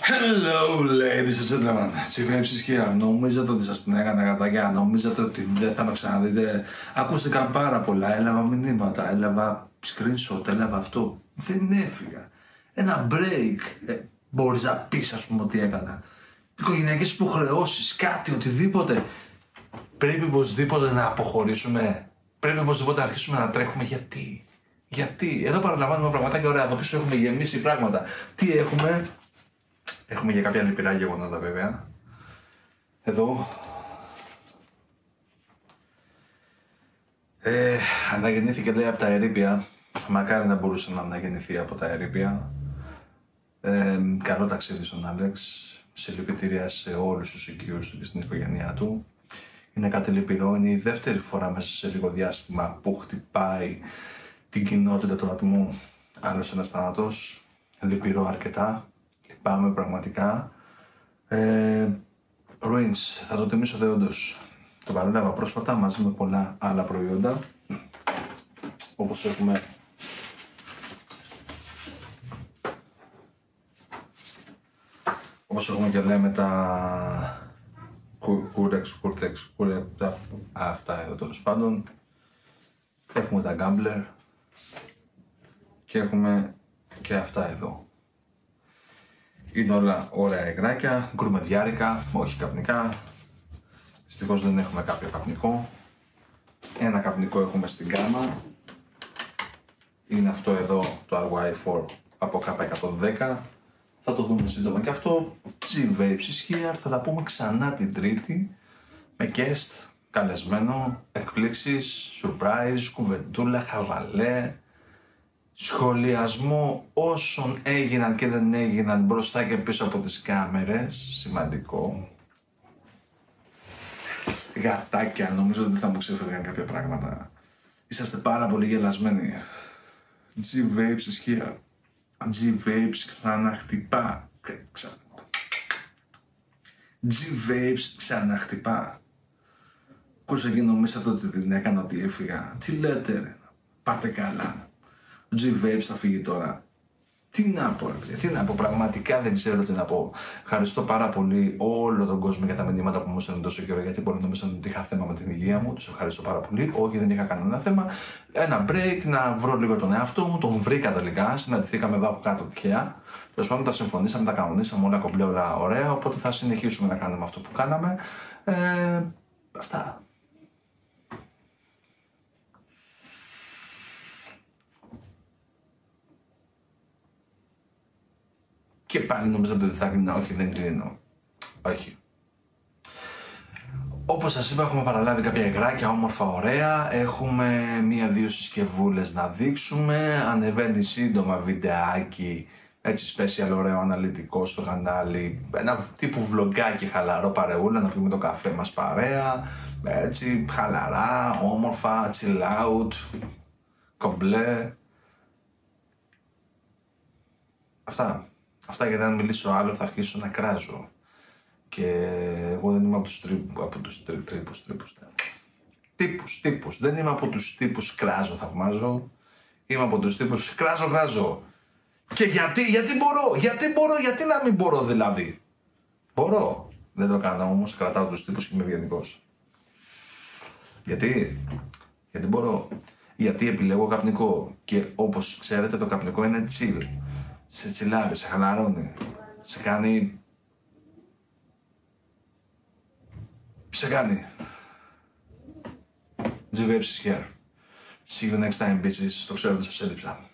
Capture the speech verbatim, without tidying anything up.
Hello ladies and gentlemen, Τσιβέψης here. Νομίζατε ότι σας την έκανα καταγιά, νομίζατε ότι δεν θα με ξαναδείτε. Ακούστηκαν πάρα πολλά, έλαβα μηνύματα, έλαβα screenshot, έλαβα αυτό. Δεν έφυγα. Ένα break. Ε, μπορείς να πεις, ας πούμε, ότι έκανα. Οικογενειακές υποχρεώσεις, κάτι, οτιδήποτε. Πρέπει οπωσδήποτε να αποχωρήσουμε. Πρέπει οπωσδήποτε να αρχίσουμε να τρέχουμε. Γιατί. Γιατί. Εδώ παραλαμβάνουμε πραγματάκια ωραία. Από πίσω έχουμε γεμίσει πράγματα. Τι έχουμε. Έχουμε για κάποια λυπηρά γεγονότα βέβαια. Εδώ. Ε, αναγεννήθηκε λέει από τα ερείπια. Μακάρι να μπορούσε να αναγεννηθεί από τα ερείπια. Ε, καλό ταξίδι στον Άλεξ. Συλληπιτήρια σε όλους τους οικείους του και στην οικογένειά του. Είναι κάτι λυπηρό. Είναι η δεύτερη φορά μέσα σε λίγο διάστημα που χτυπάει την κοινότητα του ατμού άλλος ένας θάνατος. Λυπηρό αρκετά. Πάμε πραγματικά. Ε, Ruins, θα το τιμήσω δεόντως. Το παρέλαβα πρόσφατα μαζί με πολλά άλλα προϊόντα. Όπως έχουμε όπως έχουμε και λέμε τα κούρεξ, κούρτεξ, κούρεξ, αυτά εδώ τέλος πάντων. Έχουμε τα γκάμπλερ και έχουμε και αυτά εδώ. Είναι όλα ωραία υγράκια, γκουρμεδιάρικα, όχι καπνικά. Δυστυχώς δεν έχουμε κάποιο καπνικό. Ένα καπνικό έχουμε στην γκάμα. Είναι αυτό εδώ το αρ γουάι φορ από κάπα εκατόν δέκα. Θα το δούμε σύντομα και αυτό. G-Vapes is here. Θα τα πούμε ξανά την Τρίτη. Με guest, καλεσμένο, εκπλήξεις, surprise, κουβεντούλα, χαβαλέ. Σχολιασμό όσων έγιναν και δεν έγιναν μπροστά και πίσω από τις κάμερες. Σημαντικό. Γατάκια, νομίζω ότι θα μου ξέφευγαν κάποια πράγματα. Είσαστε πάρα πολύ γελασμένοι. G-Vapes is here. G-Vapes ξαναχτυπά. Ξανα... G-Vapes ξαναχτυπά. Κούσα και νομίσατε ότι την έκανα, ότι έφυγα. Τι λέτε ρε, πάτε καλά. Ο G-Vapes θα φύγει τώρα. Τι να πω, ρε, τι να πω, πραγματικά δεν ξέρω τι να πω. Ευχαριστώ πάρα πολύ όλο τον κόσμο για τα μηνύματα που μου έστειλαν τόσο καιρό, γιατί μπορεί να νομίζουν ότι είχα θέμα με την υγεία μου. Τους ευχαριστώ πάρα πολύ. Όχι, δεν είχα κανένα θέμα. Ένα break, να βρω λίγο τον εαυτό μου. Τον βρήκα τελικά. Συναντηθήκαμε εδώ από κάτω τυχαία. Τέλος πάντων, τα συμφωνήσαμε, τα κανονίσαμε όλα κομπλέ, όλα ωραία. Οπότε θα συνεχίσουμε να κάνουμε αυτό που κάναμε. Ε, αυτά. Και πάλι νομίζατε ότι θα κλείνω. Όχι, δεν κλείνω. Όχι. Όπως σας είπα, έχουμε παραλάβει κάποια υγράκια όμορφα, ωραία. Έχουμε μία-δύο συσκευούλες να δείξουμε. Ανεβαίνει σύντομα βιντεάκι, έτσι special, ωραίο, αναλυτικό στο κανάλι. Ένα τύπου βλογκάκι χαλαρό, παρεούλα, να πιούμε το καφέ μας παρέα. Έτσι, χαλαρά, όμορφα, chill out, κομπλέ. Αυτά. Αυτά, γιατί αν μιλήσω άλλο θα αρχίσω να κράζω. Και εγώ δεν είμαι από τους τρύπους, από τους τρί, τρύπους, τρύπους, τύπους, τύπους. Δεν είμαι από τους τύπους κράζω, θαυμάζω. Είμαι από τους τύπους κράζω, κράζω. Και γιατί, γιατί μπορώ, γιατί μπορώ, γιατί να μην μπορώ δηλαδή. Μπορώ. Δεν το κάνω όμως, κρατάω τους τύπους και είμαι ευγενικός. Γιατί, γιατί μπορώ. Γιατί επιλέγω καπνικό. Και όπως ξέρετε το καπνικό είναι chill. Σε τσιλάρει, σε χαλαρώνει, σε κάνει... Σε κάνει. G-Vapes is here. See you next time, bitches. Το ξέρω ότι σας έλειψα.